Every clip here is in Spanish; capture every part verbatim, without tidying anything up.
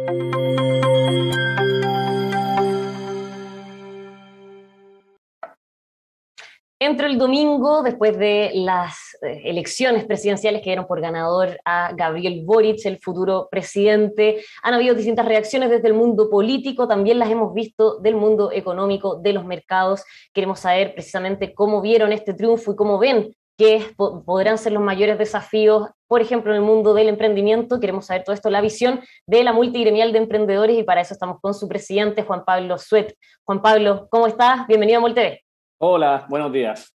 Entró el domingo, después de las eh, elecciones presidenciales que dieron por ganador a Gabriel Boric, el futuro presidente. Han habido distintas reacciones desde el mundo político, también las hemos visto del mundo económico, de los mercados. Queremos saber precisamente cómo vieron este triunfo y cómo ven que po podrán ser los mayores desafíos, por ejemplo, en el mundo del emprendimiento. Queremos saber todo esto, la visión de la multigremial de emprendedores, y para eso estamos con su presidente, Juan Pablo Suet. Juan Pablo, ¿cómo estás? Bienvenido a MolTV. Hola, buenos días.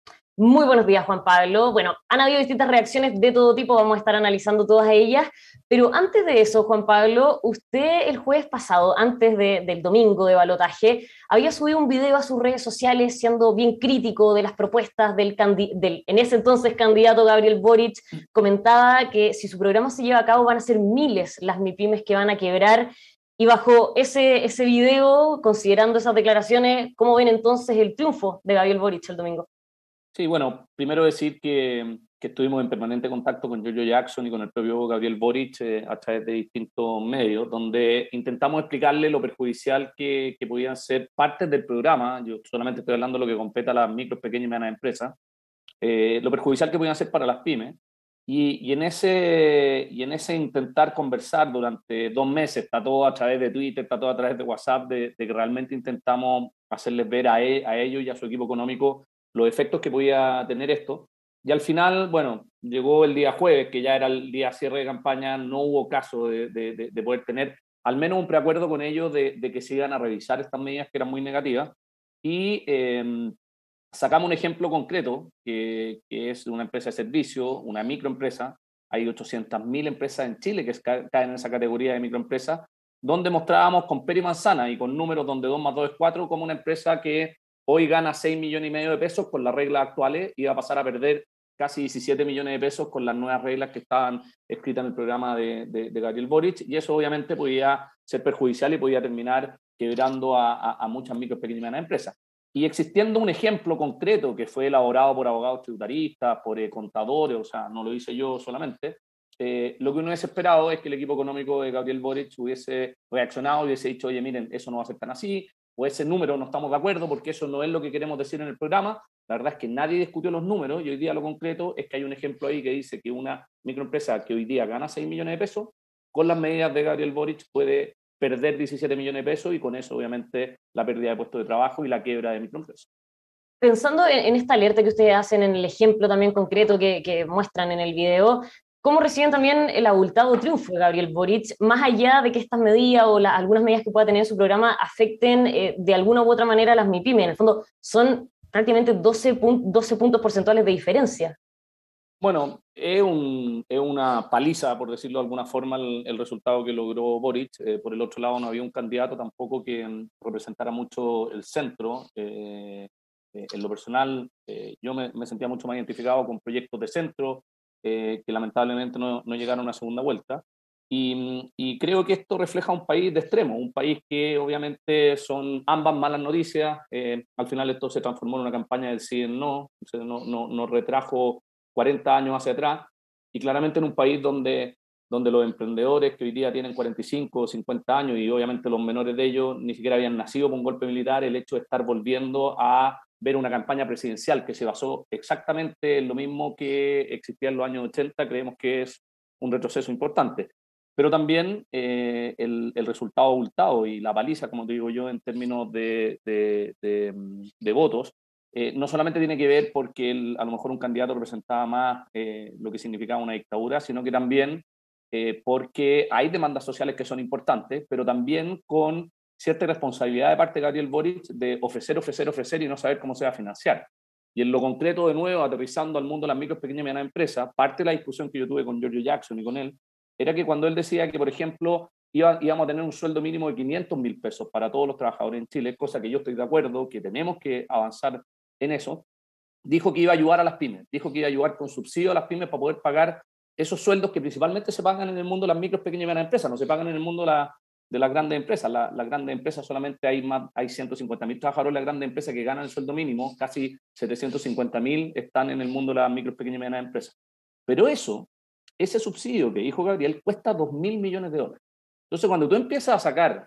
Muy buenos días, Juan Pablo. Bueno, han habido distintas reacciones de todo tipo, vamos a estar analizando todas ellas, pero antes de eso, Juan Pablo, usted el jueves pasado, antes de, del domingo de balotaje, había subido un video a sus redes sociales siendo bien crítico de las propuestas del, del en ese entonces candidato Gabriel Boric. Comentaba que si su programa se lleva a cabo van a ser miles las MIPYMES que van a quebrar. Y bajo ese, ese video, considerando esas declaraciones, ¿cómo ven entonces el triunfo de Gabriel Boric el domingo? Sí, bueno, primero decir que, que estuvimos en permanente contacto con Giorgio Jackson y con el propio Gabriel Boric eh, a través de distintos medios, donde intentamos explicarle lo perjudicial que, que podían ser partes del programa. Yo solamente estoy hablando de lo que compete a las micro, pequeñas y medianas empresas, eh, lo perjudicial que podían ser para las pymes. Y, y, en ese, y en ese intentar conversar durante dos meses, está todo a través de Twitter, está todo a través de WhatsApp, de, de que realmente intentamos hacerles ver a, e, a ellos y a su equipo económico los efectos que podía tener esto. Y al final, bueno, llegó el día jueves, que ya era el día cierre de campaña, no hubo caso de, de, de, de poder tener al menos un preacuerdo con ellos de, de que se iban a revisar estas medidas que eran muy negativas. Y eh, sacamos un ejemplo concreto, que, que es una empresa de servicio, una microempresa. Hay ochocientas mil empresas en Chile que caen en esa categoría de microempresa, donde mostrábamos con pera y manzana y con números donde dos más dos es cuatro, como una empresa que hoy gana seis millones y medio de pesos con las reglas actuales y va a pasar a perder casi diecisiete millones de pesos con las nuevas reglas que estaban escritas en el programa de, de, de Gabriel Boric, y eso obviamente podía ser perjudicial y podía terminar quebrando a, a, a muchas micro, pequeñas y medianas empresas. Y existiendo un ejemplo concreto que fue elaborado por abogados tributaristas, por eh, contadores, o sea, no lo hice yo solamente, eh, lo que uno hubiese esperado es que el equipo económico de Gabriel Boric hubiese reaccionado y hubiese dicho, oye, miren, eso no va a ser tan así, o ese número no estamos de acuerdo porque eso no es lo que queremos decir en el programa. La verdad es que nadie discutió los números y hoy día lo concreto es que hay un ejemplo ahí que dice que una microempresa que hoy día gana seis millones de pesos, con las medidas de Gabriel Boric puede perder diecisiete millones de pesos y con eso obviamente la pérdida de puestos de trabajo y la quiebra de microempresas. Pensando en, en esta alerta que ustedes hacen, en el ejemplo también concreto que, que muestran en el video, ¿cómo reciben también el abultado triunfo de Gabriel Boric, más allá de que estas medidas o la, algunas medidas que pueda tener en su programa afecten eh, de alguna u otra manera a las MIPYMES? En el fondo, son prácticamente doce, doce puntos porcentuales de diferencia. Bueno, es, un, es una paliza, por decirlo de alguna forma, el, el resultado que logró Boric. Eh, por el otro lado, no había un candidato tampoco que um, representara mucho el centro. Eh, eh, en lo personal, eh, yo me, me sentía mucho más identificado con proyectos de centro eh, que lamentablemente no, no llegaron a una segunda vuelta. Y, y creo que esto refleja un país de extremo, un país que obviamente son ambas malas noticias. Eh, al final esto se transformó en una campaña del sí y el no, no, no, no retrajo cuarenta años hacia atrás, y claramente en un país donde, donde los emprendedores que hoy día tienen cuarenta y cinco o cincuenta años, y obviamente los menores de ellos ni siquiera habían nacido con un golpe militar, el hecho de estar volviendo a ver una campaña presidencial que se basó exactamente en lo mismo que existía en los años ochenta, creemos que es un retroceso importante. Pero también eh, el, el resultado abultado y la paliza, como te digo yo, en términos de, de, de, de votos, Eh, no solamente tiene que ver porque el, a lo mejor un candidato representaba más eh, lo que significaba una dictadura, sino que también eh, porque hay demandas sociales que son importantes, pero también con cierta responsabilidad de parte de Gabriel Boric de ofrecer, ofrecer, ofrecer y no saber cómo se va a financiar. Y en lo concreto, de nuevo, aterrizando al mundo de las micro, pequeñas y medianas empresas, parte de la discusión que yo tuve con Giorgio Jackson y con él, era que cuando él decía que, por ejemplo, iba, íbamos a tener un sueldo mínimo de quinientos mil pesos para todos los trabajadores en Chile, cosa que yo estoy de acuerdo, que tenemos que avanzar en eso, dijo que iba a ayudar a las pymes, dijo que iba a ayudar con subsidio a las pymes para poder pagar esos sueldos que principalmente se pagan en el mundo de las micro, pequeñas y medianas empresas, no se pagan en el mundo de, la, de las grandes empresas. Las la grandes empresas solamente hay, más, hay ciento cincuenta mil trabajadores en las grandes empresas que ganan el sueldo mínimo, casi setecientos cincuenta mil están en el mundo de las micro, pequeñas y medianas empresas. Pero eso, ese subsidio que dijo Gabriel, cuesta dos mil millones de dólares. Entonces, cuando tú empiezas a sacar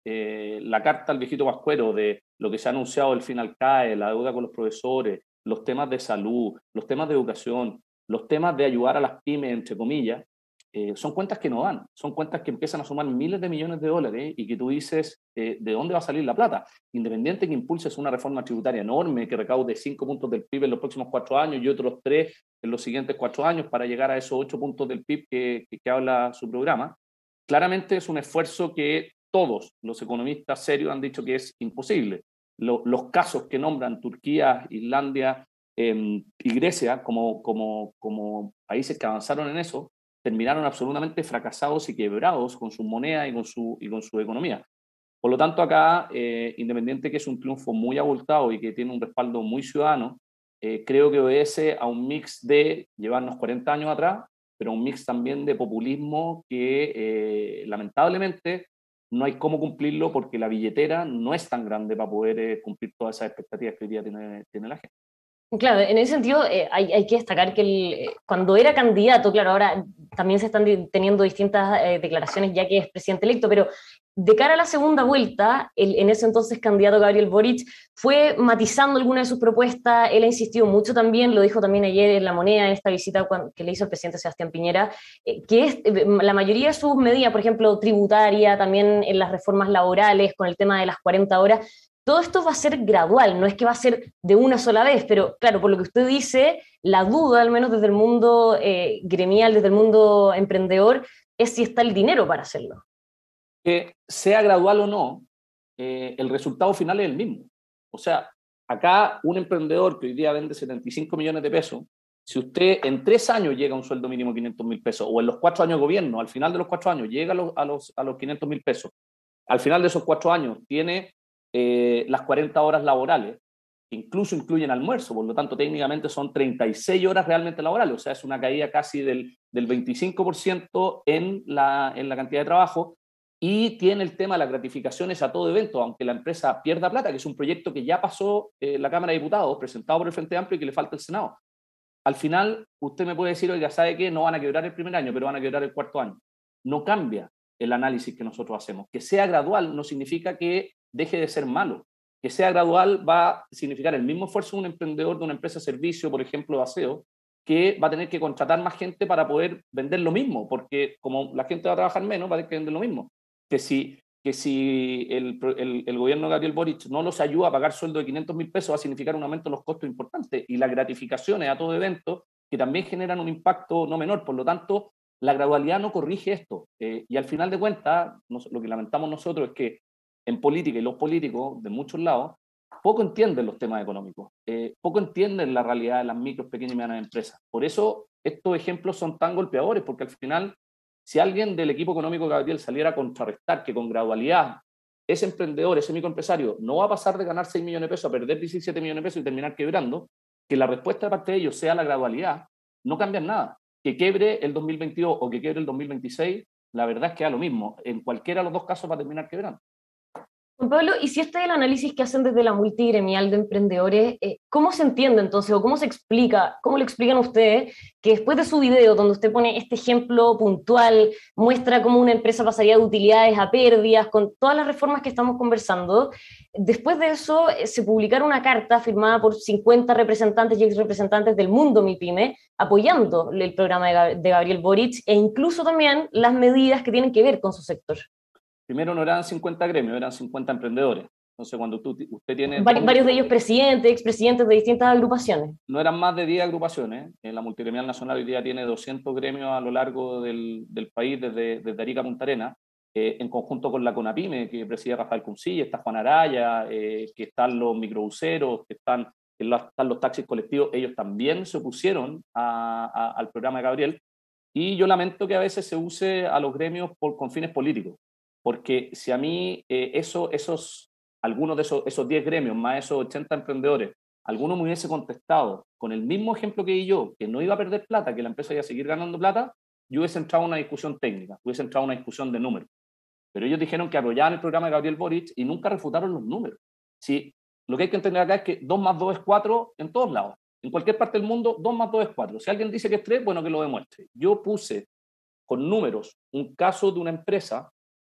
eh, la carta al viejito pascuero de lo que se ha anunciado del final C A E, la deuda con los profesores, los temas de salud, los temas de educación, los temas de ayudar a las pymes, entre comillas, eh, son cuentas que no dan, son cuentas que empiezan a sumar miles de millones de dólares y que tú dices, eh, ¿de dónde va a salir la plata? Independiente que impulses una reforma tributaria enorme, que recaude cinco puntos del P I B en los próximos cuatro años y otros tres en los siguientes cuatro años para llegar a esos ocho puntos del P I B que, que, que habla su programa, claramente es un esfuerzo que todos los economistas serios han dicho que es imposible. Lo, los casos que nombran Turquía, Islandia eh, y Grecia como, como, como países que avanzaron en eso, terminaron absolutamente fracasados y quebrados con su moneda y con su, y con su economía. Por lo tanto, acá, eh, independiente que es un triunfo muy abultado y que tiene un respaldo muy ciudadano, eh, creo que obedece a un mix de llevarnos cuarenta años atrás, pero un mix también de populismo que eh, lamentablemente no hay cómo cumplirlo porque la billetera no es tan grande para poder eh, cumplir todas esas expectativas que hoy día tiene, tiene la gente. Claro, en ese sentido eh, hay, hay que destacar que el, eh, cuando era candidato, claro, ahora también se están di- teniendo distintas eh, declaraciones ya que es presidente electo, pero de cara a la segunda vuelta, el, en ese entonces candidato Gabriel Boric fue matizando algunas de sus propuestas, él ha insistido mucho también, lo dijo también ayer en La Moneda, en esta visita cuando, que le hizo el presidente Sebastián Piñera, eh, que es eh, la mayoría de sus medidas, por ejemplo, tributaria, también en las reformas laborales, con el tema de las cuarenta horas, todo esto va a ser gradual, no es que va a ser de una sola vez, pero claro, por lo que usted dice, la duda, al menos desde el mundo eh, gremial, desde el mundo emprendedor, es si está el dinero para hacerlo. Que sea gradual o no, eh, el resultado final es el mismo. O sea, acá un emprendedor que hoy día vende setenta y cinco millones de pesos, si usted en tres años llega a un sueldo mínimo de quinientos mil pesos, o en los cuatro años de gobierno, al final de los cuatro años llega a los, a los, a los quinientos mil pesos, al final de esos cuatro años tiene eh, las cuarenta horas laborales, que incluso incluyen almuerzo, por lo tanto técnicamente son treinta y seis horas realmente laborales, o sea, es una caída casi del, del veinticinco por ciento en la, en la cantidad de trabajo, y tiene el tema de las gratificaciones a todo evento, aunque la empresa pierda plata, que es un proyecto que ya pasó eh, la Cámara de Diputados, presentado por el Frente Amplio y que le falta el Senado. Al final, usted me puede decir, oiga, ¿sabe qué? No van a quebrar el primer año, pero van a quebrar el cuarto año. No cambia el análisis que nosotros hacemos. Que sea gradual no significa que deje de ser malo. Que sea gradual va a significar el mismo esfuerzo de un emprendedor de una empresa de servicio, por ejemplo, de aseo, que va a tener que contratar más gente para poder vender lo mismo, porque como la gente va a trabajar menos, va a tener que vender lo mismo. Que si, que si el, el, el gobierno de Gabriel Boric no los ayuda a pagar sueldo de quinientos mil pesos, va a significar un aumento de los costos importantes y las gratificaciones a todo evento que también generan un impacto no menor. Por lo tanto, la gradualidad no corrige esto. Eh, y al final de cuentas, nos, lo que lamentamos nosotros es que en política y los políticos de muchos lados poco entienden los temas económicos, eh, poco entienden la realidad de las micros, pequeñas y medianas empresas. Por eso estos ejemplos son tan golpeadores, porque al final, si alguien del equipo económico de Gabriel saliera a contrarrestar que con gradualidad ese emprendedor, ese microempresario, no va a pasar de ganar seis millones de pesos a perder diecisiete millones de pesos y terminar quebrando, que la respuesta de parte de ellos sea la gradualidad, no cambian nada. Que quebre el dos mil veintidós o que quebre el dos mil veintiséis, la verdad es que da lo mismo. En cualquiera de los dos casos va a terminar quebrando. Juan Pablo, y si este es el análisis que hacen desde la multigremial de emprendedores, eh, ¿cómo se entiende entonces o cómo se explica, cómo le explican ustedes que después de su video donde usted pone este ejemplo puntual, muestra cómo una empresa pasaría de utilidades a pérdidas, con todas las reformas que estamos conversando, después de eso eh, se publicara una carta firmada por cincuenta representantes y ex representantes del mundo MIPYME apoyando el programa de, de Gabriel Boric e incluso también las medidas que tienen que ver con su sector? Primero no eran cincuenta gremios, eran cincuenta emprendedores. Entonces, cuando tú, usted tiene... Vari, varios de ellos presidentes, expresidentes de distintas agrupaciones. No eran más de diez agrupaciones. En la Multigremial Nacional hoy día tiene doscientos gremios a lo largo del, del país, desde, desde Arica a Punta Arenas, eh, en conjunto con la CONAPYME, que preside Rafael Cuncilla, está Juan Araya, eh, que están los microbuseros, que están, que están los taxis colectivos. Ellos también se opusieron a, a, al programa de Gabriel. Y yo lamento que a veces se use a los gremios por, con fines políticos. Porque si a mí eh, eso, esos, algunos de esos, esos diez gremios, más esos ochenta emprendedores, alguno me hubiese contestado con el mismo ejemplo que yo, que no iba a perder plata, que la empresa iba a seguir ganando plata, yo hubiese entrado a una discusión técnica, hubiese entrado a una discusión de números. Pero ellos dijeron que apoyaban el programa de Gabriel Boric y nunca refutaron los números. Sí, lo que hay que entender acá es que dos más dos es cuatro en todos lados. En cualquier parte del mundo, dos más dos es cuatro. Si alguien dice que es tres, bueno, que lo demuestre. Yo puse con números un caso de una empresa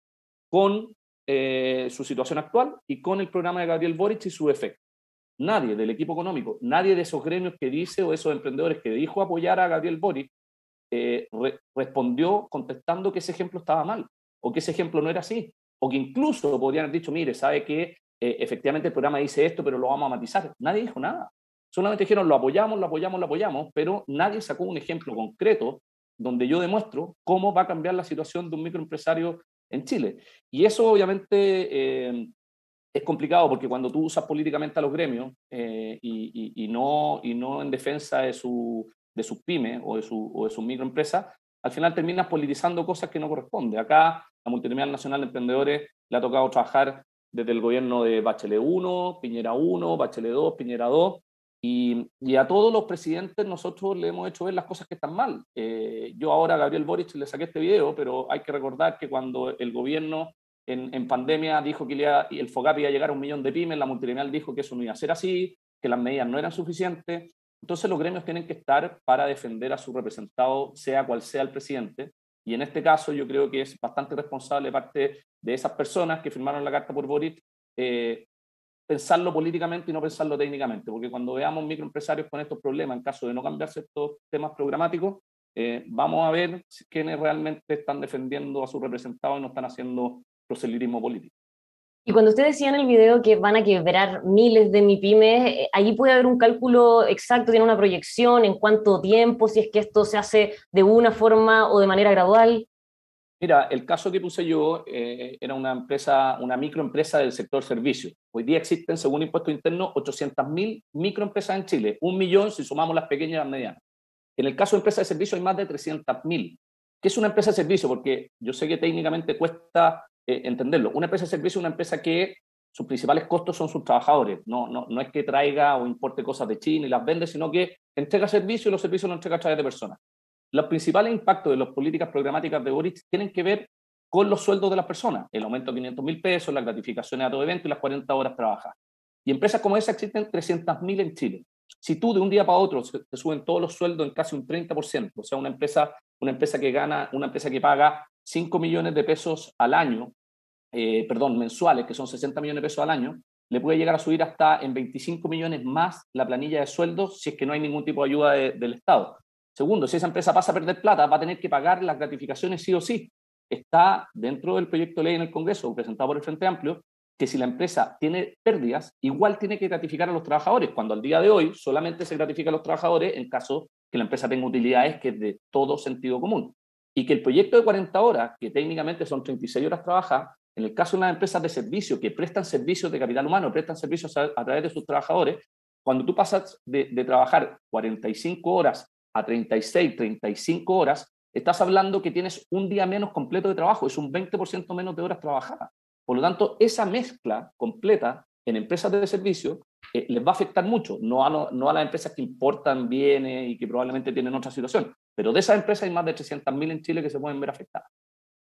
con eh, su situación actual y con el programa de Gabriel Boric y su efecto. Nadie del equipo económico, nadie de esos gremios que dice o esos emprendedores que dijo apoyar a Gabriel Boric eh, re respondió contestando que ese ejemplo estaba mal o que ese ejemplo no era así, o que incluso podrían haber dicho, mire, sabe que eh, efectivamente el programa dice esto, pero lo vamos a matizar. Nadie dijo nada. Solamente dijeron, lo apoyamos, lo apoyamos, lo apoyamos, pero nadie sacó un ejemplo concreto donde yo demuestro cómo va a cambiar la situación de un microempresario en Chile. Y eso obviamente eh, es complicado porque cuando tú usas políticamente a los gremios eh, y, y, y, no, y no en defensa de, su, de sus pymes o de, su, o de sus microempresas, al final terminas politizando cosas que no corresponden. Acá la Multinacional Nacional de Emprendedores le ha tocado trabajar desde el gobierno de Bachelet uno, Piñera uno, Bachelet dos, Piñera dos, y, y a todos los presidentes nosotros le hemos hecho ver las cosas que están mal. Eh, yo ahora a Gabriel Boric le saqué este video, pero hay que recordar que cuando el gobierno en, en pandemia dijo que iba, el FOGAP iba a llegar a un millón de pymes, la multinacional dijo que eso no iba a ser así, que las medidas no eran suficientes. Entonces los gremios tienen que estar para defender a su representado, sea cual sea el presidente, y en este caso yo creo que es bastante responsable parte de esas personas que firmaron la carta por Boric, eh, pensarlo políticamente y no pensarlo técnicamente, porque cuando veamos microempresarios con estos problemas, en caso de no cambiarse estos temas programáticos, eh, vamos a ver quiénes realmente están defendiendo a sus representados y no están haciendo proselitismo político. Y cuando usted decía en el video que van a quebrar miles de MIPYMES, allí puede haber un cálculo exacto, tiene una proyección en cuánto tiempo, si es que esto se hace de una forma o de manera gradual. Mira, el caso que puse yo eh, era una empresa, una microempresa del sector servicios. Hoy día existen, según Impuesto Interno, ochocientas mil microempresas en Chile, un millón si sumamos las pequeñas y las medianas. En el caso de empresas de servicios hay más de trescientas mil. ¿Qué es una empresa de servicio? Porque yo sé que técnicamente cuesta eh, entenderlo. Una empresa de servicio es una empresa que sus principales costos son sus trabajadores. No, no, no es que traiga o importe cosas de China y las vende, sino que entrega servicios y los servicios los entrega a través de personas. Los principales impactos de las políticas programáticas de Boric tienen que ver con los sueldos de las personas, el aumento de quinientos mil pesos, las gratificaciones a todo evento y las cuarenta horas trabajadas. Y empresas como esa existen trescientas mil en Chile. Si tú de un día para otro te suben todos los sueldos en casi un treinta por ciento, o sea, una empresa, una empresa que gana, una empresa que paga cinco millones de pesos al año, eh, perdón, mensuales, que son sesenta millones de pesos al año, le puede llegar a subir hasta en veinticinco millones más la planilla de sueldos si es que no hay ningún tipo de ayuda de, del Estado. Segundo, si esa empresa pasa a perder plata, va a tener que pagar las gratificaciones sí o sí. Está dentro del proyecto de ley en el Congreso, presentado por el Frente Amplio, que si la empresa tiene pérdidas, igual tiene que gratificar a los trabajadores, cuando al día de hoy solamente se gratifica a los trabajadores en caso que la empresa tenga utilidades que es de todo sentido común. Y que el proyecto de cuarenta horas, que técnicamente son treinta y seis horas trabajadas, en el caso de las empresas de servicio que prestan servicios de capital humano, prestan servicios a, a través de sus trabajadores, cuando tú pasas de, de trabajar cuarenta y cinco horas a treinta y seis, treinta y cinco horas, estás hablando que tienes un día menos completo de trabajo, es un veinte por ciento menos de horas trabajadas. Por lo tanto, esa mezcla completa en empresas de servicio eh, les va a afectar mucho, no a, lo, no a las empresas que importan bienes y que probablemente tienen otra situación, pero de esas empresas hay más de trescientas mil en Chile que se pueden ver afectadas.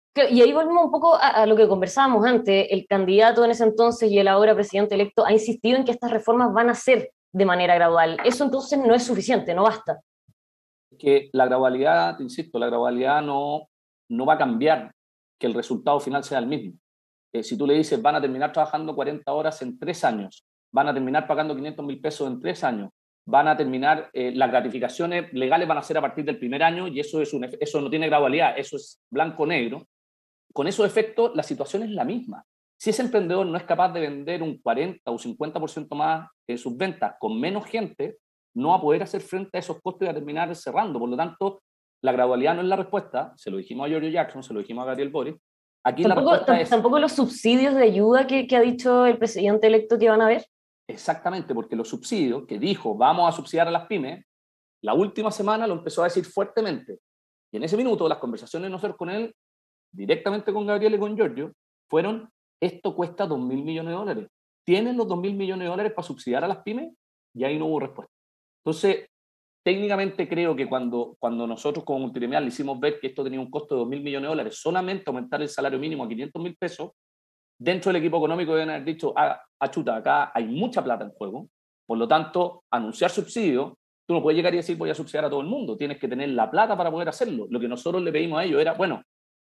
Y ahí volvemos un poco a, a lo que conversábamos antes. El candidato en ese entonces y el ahora presidente electo ha insistido en que estas reformas van a ser de manera gradual. Eso entonces no es suficiente, no basta. Que la gradualidad, te insisto, la gradualidad no, no va a cambiar que el resultado final sea el mismo. Eh, si tú le dices van a terminar trabajando cuarenta horas en tres años, van a terminar pagando quinientos mil pesos en tres años, van a terminar, eh, las gratificaciones legales van a ser a partir del primer año y eso, es un, eso no tiene gradualidad, eso es blanco-negro. Con esos efectos la situación es la misma. Si ese emprendedor no es capaz de vender un cuarenta o cincuenta por ciento más de sus ventas con menos gente, no va a poder hacer frente a esos costos y va a terminar cerrando. Por lo tanto, la gradualidad no es la respuesta. Se lo dijimos a Giorgio Jackson, se lo dijimos a Gabriel Boric. Aquí ¿Tampoco, la respuesta es... ¿Tampoco los subsidios de ayuda que, que ha dicho el presidente electo que van a haber? Exactamente, porque los subsidios que dijo vamos a subsidiar a las pymes, la última semana lo empezó a decir fuertemente. Y en ese minuto las conversaciones de nosotros con él, directamente con Gabriel y con Giorgio, fueron: esto cuesta dos mil millones de dólares. ¿Tienen los dos mil millones de dólares para subsidiar a las pymes? Y ahí no hubo respuesta. Entonces, técnicamente creo que cuando, cuando nosotros como Multigremial le hicimos ver que esto tenía un costo de dos mil millones de dólares, solamente aumentar el salario mínimo a quinientos mil pesos, dentro del equipo económico deben haber dicho, ah, ah, chuta, acá hay mucha plata en juego, por lo tanto, anunciar subsidios, tú no puedes llegar y decir voy a subsidiar a todo el mundo, tienes que tener la plata para poder hacerlo. Lo que nosotros le pedimos a ellos era, bueno,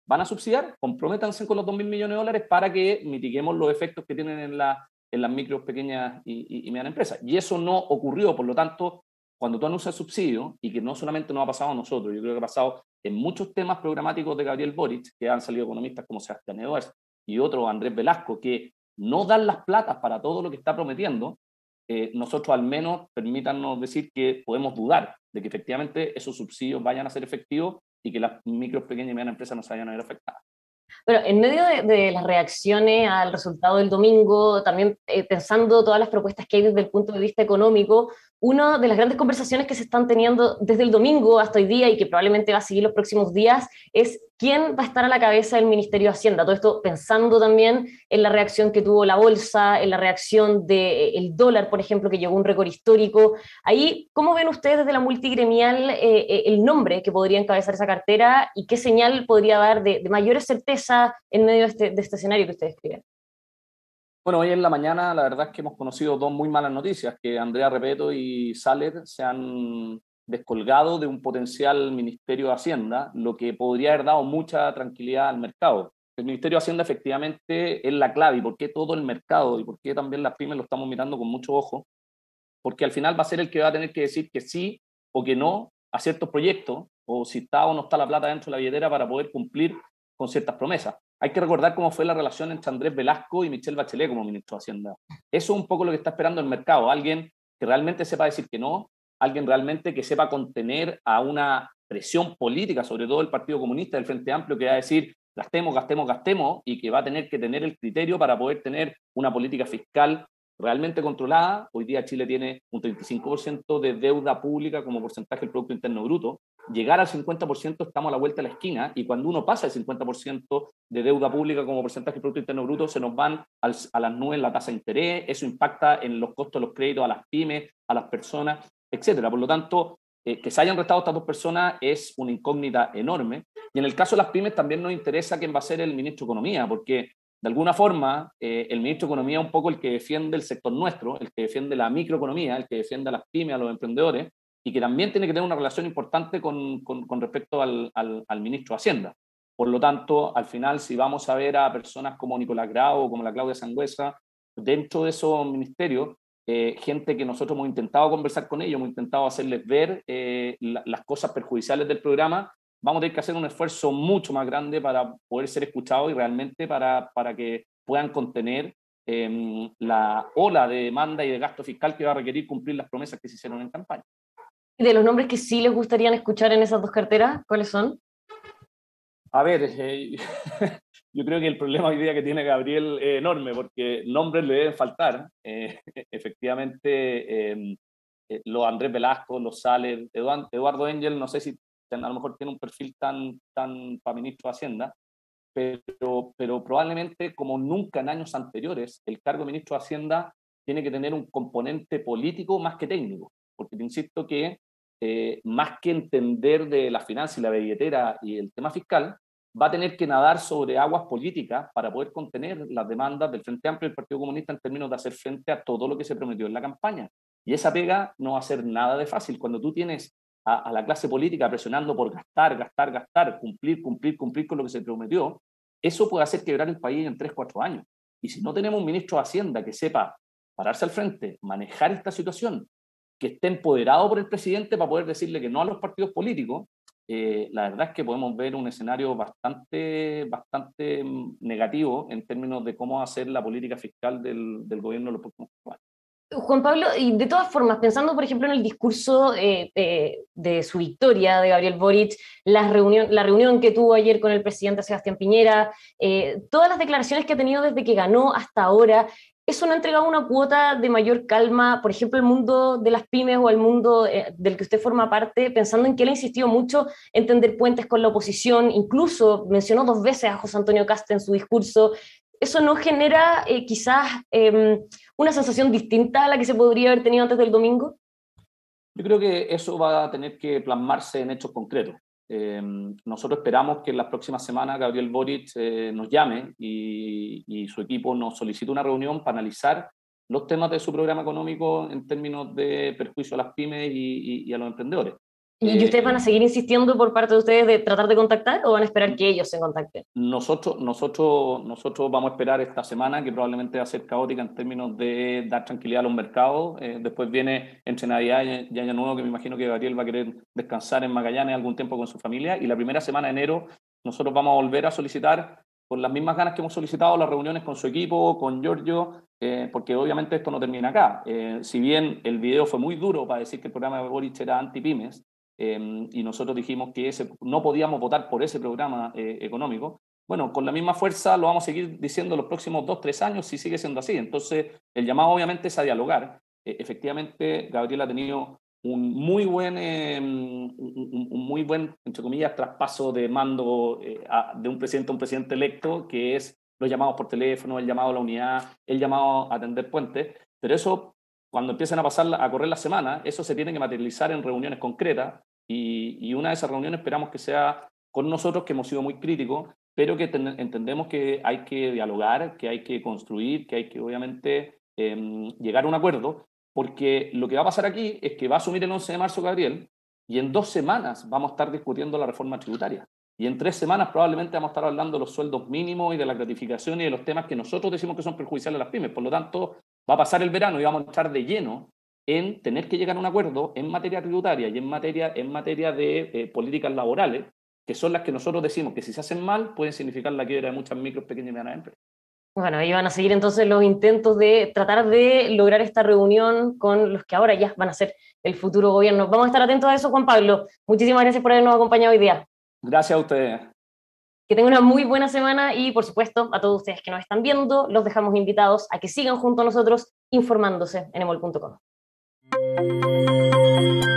van a subsidiar, comprométanse con los dos mil millones de dólares para que mitiguemos los efectos que tienen en, la, en las micros, pequeñas y, y, y medianas empresas. Y eso no ocurrió, por lo tanto, cuando tú anuncias subsidio, y que no solamente nos ha pasado a nosotros, yo creo que ha pasado en muchos temas programáticos de Gabriel Boric, que han salido economistas como Sebastián Edwards y otro Andrés Velasco, que no dan las platas para todo lo que está prometiendo, eh, nosotros al menos permítanos decir que podemos dudar de que efectivamente esos subsidios vayan a ser efectivos y que las micros, pequeñas y medianas empresas no se vayan a ver afectadas. Pero en medio de, de las reacciones al resultado del domingo, también eh, pensando todas las propuestas que hay desde el punto de vista económico, una de las grandes conversaciones que se están teniendo desde el domingo hasta hoy día y que probablemente va a seguir los próximos días es quién va a estar a la cabeza del Ministerio de Hacienda. Todo esto pensando también en la reacción que tuvo la bolsa, en la reacción del dólar, por ejemplo, que llegó a un récord histórico. Ahí, ¿cómo ven ustedes desde la multigremial eh, el nombre que podría encabezar esa cartera y qué señal podría dar de, de mayores certezas en medio de este, de este escenario que ustedes escriben? Bueno, hoy en la mañana la verdad es que hemos conocido dos muy malas noticias, que Andrea Repeto y Saler se han descolgado de un potencial Ministerio de Hacienda, lo que podría haber dado mucha tranquilidad al mercado. El Ministerio de Hacienda efectivamente es la clave, y por qué todo el mercado y por qué también las pymes lo estamos mirando con mucho ojo, porque al final va a ser el que va a tener que decir que sí o que no a ciertos proyectos, o si está o no está la plata dentro de la billetera para poder cumplir con ciertas promesas. Hay que recordar cómo fue la relación entre Andrés Velasco y Michelle Bachelet como ministro de Hacienda. Eso es un poco lo que está esperando el mercado, alguien que realmente sepa decir que no, alguien realmente que sepa contener a una presión política, sobre todo el Partido Comunista del Frente Amplio, que va a decir gastemos, gastemos, gastemos, y que va a tener que tener el criterio para poder tener una política fiscal realmente controlada. Hoy día Chile tiene un treinta y cinco por ciento de deuda pública como porcentaje del Producto Interno Bruto. Llegar al cincuenta por ciento estamos a la vuelta de la esquina, y cuando uno pasa el cincuenta por ciento de deuda pública como porcentaje del Producto Interno Bruto, se nos van al, a las nubes la tasa de interés, eso impacta en los costos de los créditos a las pymes, a las personas, etcétera. Por lo tanto, eh, que se hayan restado estas dos personas es una incógnita enorme. Y en el caso de las pymes también nos interesa quién va a ser el ministro de Economía, porque de alguna forma, eh, el ministro de Economía es un poco el que defiende el sector nuestro, el que defiende la microeconomía, el que defiende a las pymes, a los emprendedores, y que también tiene que tener una relación importante con, con, con respecto al, al, al ministro de Hacienda. Por lo tanto, al final, si vamos a ver a personas como Nicolás Grau o como la Claudia Sangüesa, dentro de esos ministerios, eh, gente que nosotros hemos intentado conversar con ellos, hemos intentado hacerles ver eh, la, las cosas perjudiciales del programa, vamos a tener que hacer un esfuerzo mucho más grande para poder ser escuchados y realmente para, para que puedan contener eh, la ola de demanda y de gasto fiscal que va a requerir cumplir las promesas que se hicieron en campaña. ¿Y de los nombres que sí les gustaría escuchar en esas dos carteras, cuáles son? A ver, eh, yo creo que el problema hoy día que tiene Gabriel es enorme, porque nombres le deben faltar. Eh, efectivamente, eh, eh, los Andrés Velasco, los Saler, Eduardo, Eduardo Engel, no sé si a lo mejor tiene un perfil tan, tan para ministro de Hacienda, pero, pero probablemente, como nunca en años anteriores, el cargo de ministro de Hacienda tiene que tener un componente político más que técnico, porque te insisto que eh, más que entender de la finanza y la billetera y el tema fiscal, va a tener que nadar sobre aguas políticas para poder contener las demandas del Frente Amplio y del Partido Comunista en términos de hacer frente a todo lo que se prometió en la campaña. Y esa pega no va a ser nada de fácil. Cuando tú tienes a, a la clase política presionando por gastar, gastar, gastar, cumplir, cumplir, cumplir con lo que se prometió, eso puede hacer quebrar el país en tres, cuatro años. Y si no tenemos un ministro de Hacienda que sepa pararse al frente, manejar esta situación, que esté empoderado por el presidente para poder decirle que no a los partidos políticos, eh, la verdad es que podemos ver un escenario bastante, bastante negativo en términos de cómo hacer la política fiscal del, del gobierno en los próximos años. Juan Pablo, y de todas formas, pensando por ejemplo en el discurso eh, eh, de su victoria de Gabriel Boric, la reunión, la reunión que tuvo ayer con el presidente Sebastián Piñera, eh, todas las declaraciones que ha tenido desde que ganó hasta ahora, ¿eso no ha entregado una cuota de mayor calma, por ejemplo, el mundo de las pymes o el mundo eh, del que usted forma parte, pensando en que él ha insistido mucho en tender puentes con la oposición, incluso mencionó dos veces a José Antonio Kast en su discurso? ¿Eso no genera eh, quizás eh, una sensación distinta a la que se podría haber tenido antes del domingo? Yo creo que eso va a tener que plasmarse en hechos concretos. Eh, nosotros esperamos que en las próximas semanas Gabriel Boric eh, nos llame y, y su equipo nos solicite una reunión para analizar los temas de su programa económico en términos de perjuicio a las pymes y, y, y a los emprendedores. ¿Y ustedes van a seguir insistiendo por parte de ustedes de tratar de contactar o van a esperar que ellos se contacten? Nosotros, nosotros, nosotros vamos a esperar esta semana, que probablemente va a ser caótica en términos de dar tranquilidad a los mercados. Eh, después viene entre Navidad y Año Nuevo, que me imagino que Gabriel va a querer descansar en Magallanes algún tiempo con su familia. Y la primera semana de enero nosotros vamos a volver a solicitar, con las mismas ganas que hemos solicitado, las reuniones con su equipo, con Giorgio, eh, porque obviamente esto no termina acá. Eh, si bien el video fue muy duro para decir que el programa de Boric era anti-pymes, Eh, y nosotros dijimos que ese, no podíamos votar por ese programa eh, económico. Bueno, con la misma fuerza lo vamos a seguir diciendo los próximos dos, tres años si sigue siendo así. Entonces, el llamado obviamente es a dialogar. Eh, efectivamente, Gabriel ha tenido un muy buen, eh, un, un, un muy buen, entre comillas, traspaso de mando eh, a, de un presidente a un presidente electo, que es los llamados por teléfono, el llamado a la unidad, el llamado a atender puentes. Pero eso, cuando empiecen a pasar a correr las semanas, eso se tiene que materializar en reuniones concretas y, y una de esas reuniones esperamos que sea con nosotros, que hemos sido muy críticos, pero que ten, entendemos que hay que dialogar, que hay que construir, que hay que obviamente eh, llegar a un acuerdo, porque lo que va a pasar aquí es que va a asumir el once de marzo Gabriel y en dos semanas vamos a estar discutiendo la reforma tributaria. Y en tres semanas probablemente vamos a estar hablando de los sueldos mínimos y de la gratificación y de los temas que nosotros decimos que son perjudiciales a las pymes. Por lo tanto, va a pasar el verano y vamos a entrar de lleno en tener que llegar a un acuerdo en materia tributaria y en materia, en materia de eh, políticas laborales, que son las que nosotros decimos que si se hacen mal pueden significar la quiebra de muchas micros, pequeñas y medianas empresas. Bueno, ahí van a seguir entonces los intentos de tratar de lograr esta reunión con los que ahora ya van a ser el futuro gobierno. Vamos a estar atentos a eso, Juan Pablo. Muchísimas gracias por habernos acompañado hoy día. Gracias a ustedes. Que tengan una muy buena semana y, por supuesto, a todos ustedes que nos están viendo, los dejamos invitados a que sigan junto a nosotros informándose en emol punto com.